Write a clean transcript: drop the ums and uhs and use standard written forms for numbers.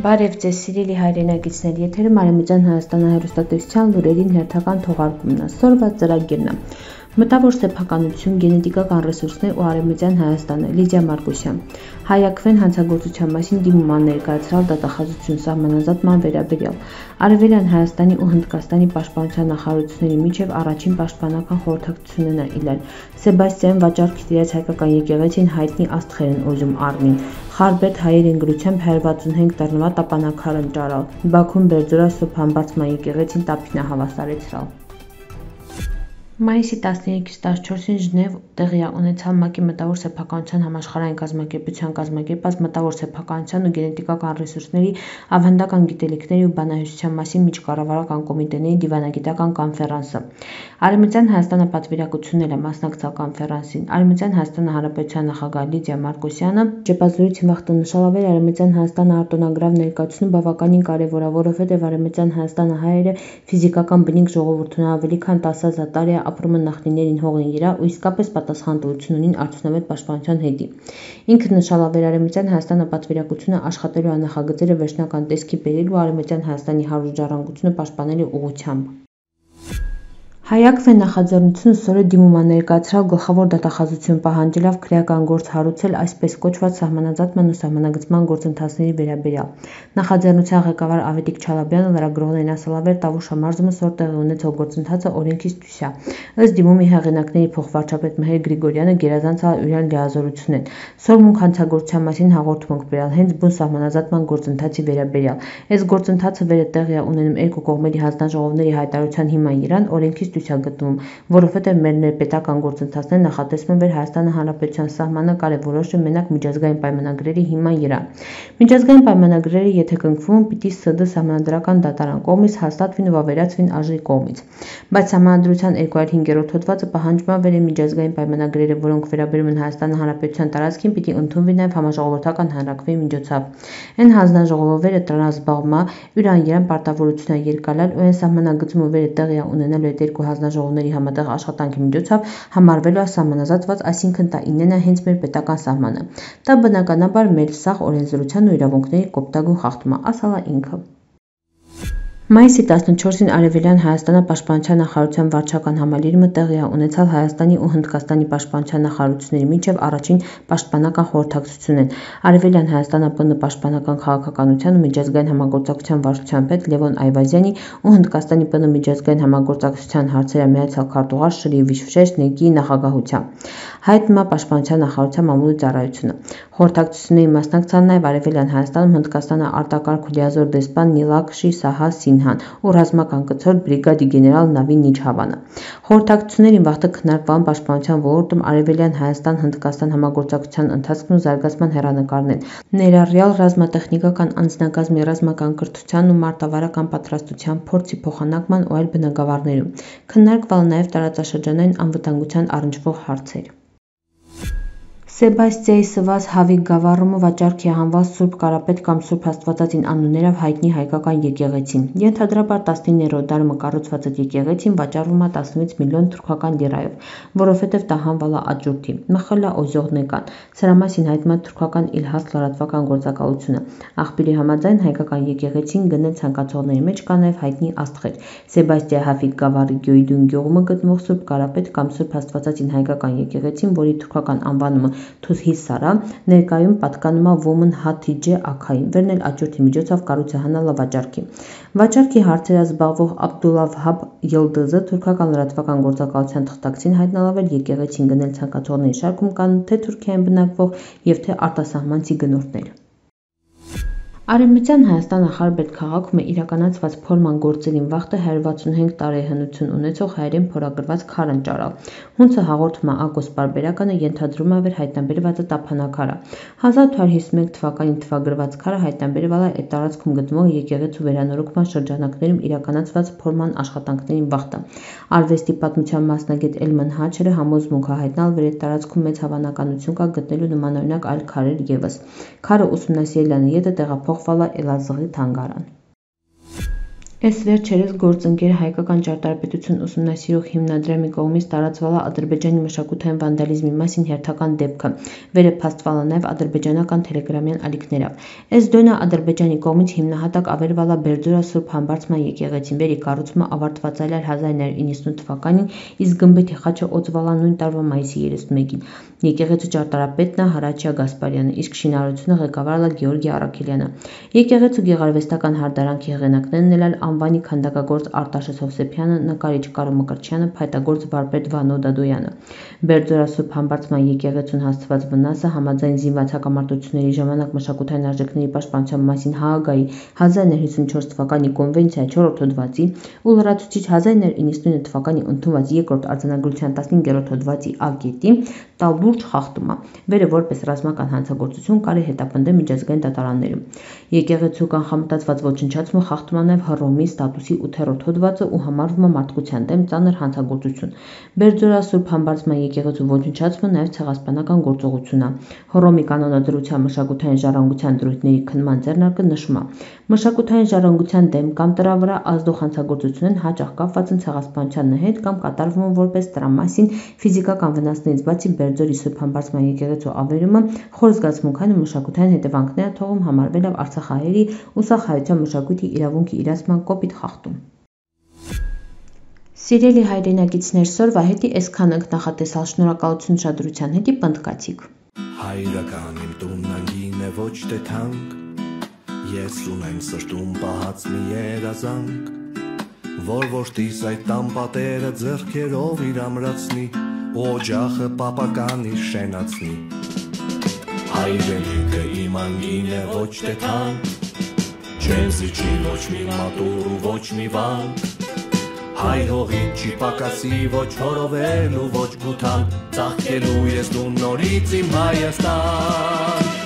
Բարև ձեզ սիրելի հայրենակիցներ, եթերում Արևմտյան Հայաստանի հեռուստատեսության լուրերին հերթական թողարկումն է, սորված ծրագիրն է։ Մտավոր սեփականություն, գենետիկական ռեսուրսներ ու Արևմտյան Հայաստանը, Լիդիա Մարկոսյան։ Հայաքվեն հանցագործության մասին դիմում ներկայացրել դատախազություն սահմանազատման վերաբերյալ։ Արևելյան Հայաստանի ու Հնդկաստանի պաշտպանության նախարարությունների միջև առաջին պաշտպանական խորհրդակցությունն է իլել։ Սեբաստիան վաճառքի տիրած հայկական եկեղեցին հայտնի աստղեր են օժում արմին։ Խարբերտ հայեր ընկերությամբ 165 տռնվա տապանակար են ճարալ։ Բաքուն Բերձորա Սոփ Համբարձման եկեղեցին տափին է հավասարեցրել։ Մայիսի 13-ից 14-ին Ժնև տեղի ունեցավ ՄԱԿ-ի մտավոր սեփականության համաշխարհային կազմակերպության կազմակերպած մտավոր սեփականության ու գենետիկական ռեսուրսների ավանդական գիտելիքների ու բանահյուսության մասին միջկառավարական կոմիտեների դիվանագիտական կոնֆերանսը։ Արևմտյան Հայաստանը պատվիրակություններ է մասնակցել կոնֆերանսին։ Արևմտյան Հայաստանի Հանրապետության նախագահ Լիդիա Մարկոսյանը շեփազրույցի վաղտը նշելով Արևմտյան Հայաստանը արտոնագրավ ներկայացնում բավականին կարևոր է, որովհետև Արևմտյան Հայաստանը հայերը ֆիզիկական բնիկ ժողովուրդն ավելի քան 10,000 տարի ապրում են նախնիներին հողին իրա ու իսկապես պատասխանատվություն ունին արդյունավետ պաշտպանության հետի։ Ինքը նշելով Արևմտյան Հայաստանը պատվիրակությունը աշխատելու է նախագծերը վերջնական տեսքի բերելու Արևմտյան Հայաստանի հարուստ ժառանգությունը պաշտպանելու ուղղությամբ։ Հայաքվեն նախաձեռնությունը սորը դիմում է ներկայացրել գլխավոր դատախազություն պահանջելով քրեական գործ հարուցել այսպես կոչված սահմանազատման ու սահմանագծման գործընթացների վերաբերյալ։ Նախաձեռնության ղեկավար Ավետիք Չալաբյանը լրագրողներին ասել Տավուշ մարզում սոր տեղի ունեցող գործընթացը օրենքից դուրս է։ Ըստ դիմումի հեղինակների փոխվարչապետ Մհեր Գրիգորյանը գերազանցել իրեն լիազորություն են։ Սորմունք հանցագործության մասին հաղորդում ենք բերել հենց բուն սահմանազատման գործընթացի վերաբերյալ։ Այս գործընթացը վերը տեղի է ունենում երկու կողմերի հանձնաժողովների հայտարարության հիման իրան օրենքից դուրս է գտնվում, որովհետև մեր ներպետական գործընթացները նախատեսվում էր Հայաստանի Հանրապետության սահմանը կարևորոշը մենակ միջազգային պայմանագրերի հիման իրան։ Միջազգային պայմանագրերը եթե կնքվում պիտի ՍԴ սահմանադրական դատարան կողմից հաստատվին ու վավերացվին ԱԺ կողմից։ Բայց Սահմանադրության 205-րդ հոդվածը պահանջում է վերել միջազգային պայմանագրերը, որոնք վերաբերում են Հայաստանի Հանրապետության տարածքին, պիտի ընդունվի նաև համաժողովրդական հանրակրվեի միջոցով։ Այն հանձնաժողովները տրամազբաղվում է յուրան պարտավորություն է երկալալ ու այն սահմանագծումը վերը տեղի է ունենալու այդ երկու հանձնաժողովների համատեղ աշխատանքի միջոցով համարվելու է սահմանազատված, այսինքն դա ինեն է հենց մեր պետական սահմանը։ Դա բնականաբար մեր սաղ օրենսդրության ու իրավունքների կոպտագույն խախտում է, ասել է ինքը։ Մայիսի 14-ին Արևելյան Հայաստանի պաշտպանության նախարարության վարչական համալիրումը տեղի ունեցավ Հայաստանի ու Հնդկաստանի պաշտպանության նախարարությունների միջև առաջին պաշտպանական խորհրդակցությունն։ Արևելյան Հայաստանը ՊՆ պաշտպանական քաղաքականության ու միջազգային համագործակցության վարչության պետ Լևոն Այվազյանի ու Հնդկաստանի ՊՆ միջազգային համագործակցության հարցերի միացյալ քարտուղար Շրի Վիշվշեշնեգի նախագահությամբ հայտնում է պաշտպանության նախարարության մամուլի ծառայությունը։ Խորհրդակցությունների մասնակցան նաև Արևելյան Հայաստանում Հնդկաստանի արտակարգ ու լիազոր դեսպան Նիլաքշի Սահա Սինհան ու ռազմական կցորդ բրիգադի գեներալ Նավին Նիջհավանը։ Խորհրդակցությունների վաղտը քննարկվան պաշտպանության ոլորտում Արևելյան Հայաստան-Հնդկաստան համագործակցության ընթացքն ու զարգացման հեռանկարներ, ներառյալ ռազմատեխնիկական անձնակազմի ռազմական կրթության ու մարտավարական պատրաստության փորձի փոխանակման ու այլ բնագավառներում։ Քննարկվել նաև տարածաշրջանային անվտանգության առնչվող հարցեր։ Սեբաստիայի Սվազ Հավիկ գավառումը վաճառքի է հանված Սուրբ Կարապետ կամ Սուրբ Աստվածածին անուններով հայտնի հայկական եկեղեցին։ Ենթադրաբար 19-րդ դարում կառուցված այդ եկեղեցին վաճառվում է 16 միլիոն թուրքական լիրայով, որովհետև դա հանվել է աճուրդի, մխել է օզյողնեկան։ Սրա մասին հայտնում է թուրքական Իլհաս լրատվական գործակալությունը։ Աղբյուրի համաձայն հայկական եկեղեցին գնել ցանկացողների մեջ կա նաև հայտնի աստղեր։ Սեբաստիայի Հավիկ գավառի Գյոյդուն գյուղում գտնվող Սուրբ Կարապետ կամ Սուրբ Աստվածածին հայկական եկեղեցին, որի թուրքական անվանումը Թուսհիսարա, ներկայում պատկանում է Ոմն Հաթիջե աքային, վերնել աճուրդի միջոցով կառույց է հանել վաճառքի։ Վաճառքի հարցերով զբաղվող Աբդուլավհաբ Յիլդզը թուրքական լրատվական գործակալության թղթակցին հայտնաբերել եկեղեցին գնել ցանկացողների շարքում կան թե Թուրքիայում բնակվող և թե արտասահմանցի գնորդներ։ Արևմտյան Հայաստանը Խարբերտ քաղաքում է իրականացված փորման գործերին վաղտը 165 տարի հնություն ունեցող հայերեն փորագրված քար են ճարել։ Հունցը հաղորդում է Ակոս պարբերականը ենթադրում է հայտնաբերվածը տափանակարը։ 1851 թվականին թվագրված քարը հայտնաբերվել է այդ տարածքում գտնվող եկեղեցու վերանորոգման շրջանակներում իրականացված փորման աշխատանքներին վաղտը։ Արվեստի պատմության մասնագետ Էլմեն Հաչերը համոզմունք է հայտնել, որ այդ տարածքում մեծ հավանականություն կա գտնելու նմանօրինակ այլ քարեր ևս։ Քարը ուսումնասիրելյան ետը տեղափոխվել է Էլազığի թանգարան։ Այս վերջերս գործընկեր հայկական ճարտարապետություն ուսումնասիրող հիմնադրամի կողմից տարածվել է ադրբեջանի մշակութային վանդալիզմի մասին հերթական դեպքը, վերը փաստվել է նաև ադրբեջանական թելեգրամյան ալիքներով։ Այս դոնը Ադրբեջանի կողմից հիմնահատակ ավերվել է Բերձորա Սուրբ Համբարձման եկեղեցին, վերի կառուցումը ավարտված էր 1990 թվականին, իսկ գմբեթի խաչը օծվել է նույն տարվա մայիսի 31-ին։ Եկեղեցու ճարտարապետն է Հրաչյա Գասպարյանը, իսկ շինարարությունը ղեկավարել է Գեորգի Առաքելյանը։ Եկեղեցու գեղարվեստական հարդարանքի հեղինակներն էլ անվանի քանդակագործ Արտաշես Հովսեփյանը, նկարիչ Կարո Մկրտչյանը, փայտագործ վարպետ Վանո Դադոյանը։ Բերձորա Սուրբ Համբարձման եկեղեցուն հասցված վնասը համաձայն զինված հակամարտությունների ժամանակ մշակութային արժեքների պաշտպանության մասին Հաագայի 1954 թվականի կոնվենցիայի 4-րդ հոդվածի ու լրացուցիչ 1999 թվականի ընդունված 2-րդ արձանագրության 15-րդ հոդվածի ակետի տալ լուրջ խախտում է, վերը որպես ռազմական հանցագործություն կարելի հետապնդել միջազգային դատարաններում։ Եկեղեցու կանխամտածված ոչնչացումը խախտում է նաև Հռոմի ստատուտի 8-րդ հոդվածը ու համարվում է մարդկության դեմ ծանր հանցագործություն։ Բերձորա Սուրբ Համբարձման եկեղեցու ոչնչացումը նաև ցեղասպանական գործողություն է։ Հռոմի կանոնադրության մշակութային ժառանգության դրույթների քննման ձեռնարկը նշում է. մշակութային ժառանգության դեմ կամ դրա վրա ազդող հանցագործությունն հաճախ կապված են ցեղասպանության հետ կամ կատարվում են որպես տրամասին ֆիզիկական վնասներից բացի Բերձորի Սուրբ Համբարձման եկեղեցու ավերումը խոր զգացմունքային ու մշակութային հետևանքներ է թողում, համարվել է արցախահայերի ու սախահայության մշակույթի իրավունքի իրացման կոպիտ խախտում։ Սիրելի հայրենակիցներ, սորվա հետի այսքան ենք, նախատեսալ, շնորհակալություն ուշադրության հետի պնդկացիք։ Հայրական իմ տուննագին է ոչ թե թանկ, ես ունեմ սրտում պահած մի երազանք, որ որդիս այդ տան պատերը ձեռքերով իր ամրացնի, օջախը պապականի շենացնի։ Հայրենիքը իմ անգին է ոչ թե թանկ, չեն զիջի ոչ մի մատուր ու ոչ մի վանք, հայ հողին չի պակասի ոչ հորովել ու ոչ գութան, ծաղկելու ես դու նորից իմ Հայաստան։